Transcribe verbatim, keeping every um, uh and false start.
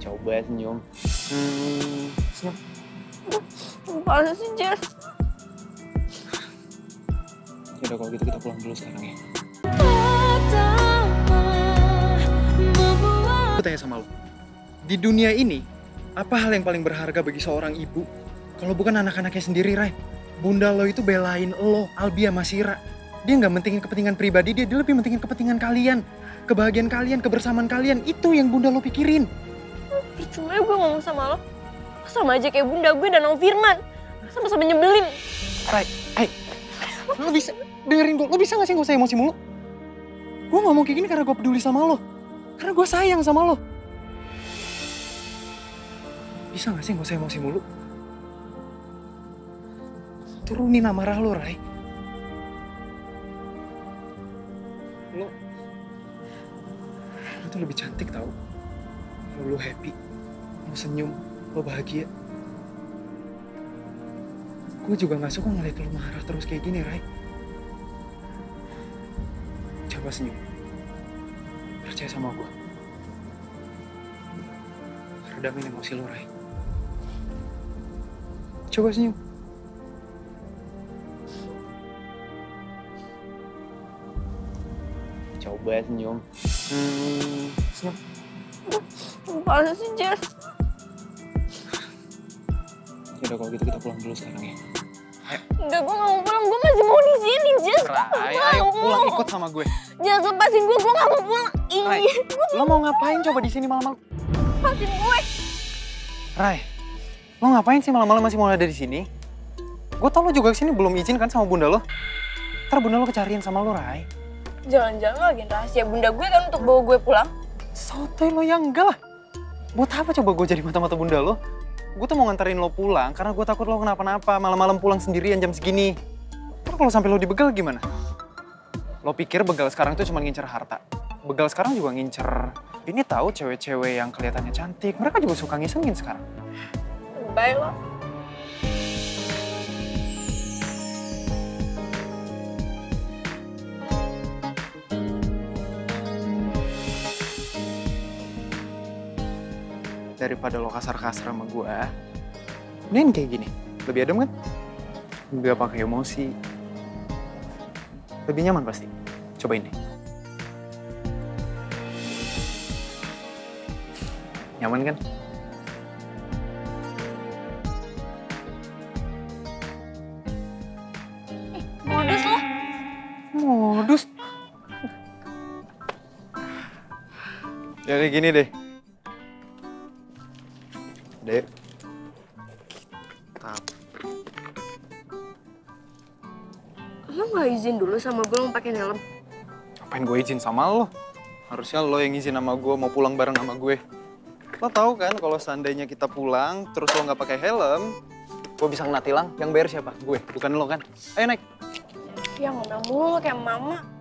Coba senyum. Hmm, senyum. Apaan sih, Jer? Yaudah kalau gitu kita pulang dulu sekarang ya. Aku tanya sama lo, di dunia ini, apa hal yang paling berharga bagi seorang ibu? Kalau bukan anak-anaknya sendiri, Ray. Bunda lo itu belain lo, Albi sama Sira. Dia nggak mentingin kepentingan pribadi dia, dia lebih mentingin kepentingan kalian. Kebahagiaan kalian, kebersamaan kalian, itu yang Bunda lo pikirin. Percuma gue ngomong sama lo. Sama aja kayak Bunda gue dan Om Firman. Sama-sama nyebelin. Ray, hey, lo bisa dengerin gue, lo bisa gak sih gak usah emosi mulu? Gue ngomong kayak gini karena gue peduli sama lo. Karena gue sayang sama lo. Bisa gak sih gak usah emosi mulu? Turunin amarah lo, Ray. Lo, lo tuh lebih cantik tau. Kalau lo happy, lo senyum, lo bahagia. Gue juga gak suka ngeliat lo marah terus kayak gini, Ray. Coba senyum. Percaya sama gue. Redamin emosi lo, Ray. Coba senyum. Coba senyum. Hmm, senyum. Apaan sih, Jer? Yaudah kalau gitu kita pulang dulu sekarang ya. Ayo. Enggak, gue gak mau pulang. Gue masih mau di sini, Jer. Ray, ayo pulang ikut sama gue. Jangan lepasin gue. Gue gak mau pulang. Ray, Ih, lo mau ngapain coba di sini malam-malam? lepasin gue. Ray, lo ngapain sih malam-malam masih mau ada di sini? Gue tau lo juga kesini belum izin kan sama bunda lo. Ntar bunda lo kecariin sama lo, Ray. Jangan-jangan lo lagi rahasia Bunda gue kan untuk bawa gue pulang. Sotoy lo yang enggak lah. Buat apa coba gue jadi mata-mata bunda lo? Gue tuh mau nganterin lo pulang karena gue takut lo kenapa-napa malam-malam pulang sendirian jam segini. Ntar kalau sampai lo dibegal gimana? Lo pikir begal sekarang tuh cuma ngincer harta? Begal sekarang juga ngincer. Ini tahu cewek-cewek yang kelihatannya cantik, mereka juga suka ngisengin sekarang. Bye lo. Daripada lo kasar-kasar sama gue, mending kayak gini. Lebih adem kan? Nggak pakai emosi. Lebih nyaman pasti. Cobain deh. Nyaman kan? Eh, modus lo. Modus? Ya kayak gini deh. Dek. Tap. Lo gak izin dulu sama gue mau pakai helm? Ngapain gue izin sama lo? Harusnya lo yang izin sama gue mau pulang bareng sama gue. Lo tahu kan kalau seandainya kita pulang terus lo nggak pakai helm, gue bisa kena tilang. Yang bayar siapa? Gue, bukan lo kan? Ayo naik. Ya ngomong mulu kayak mama.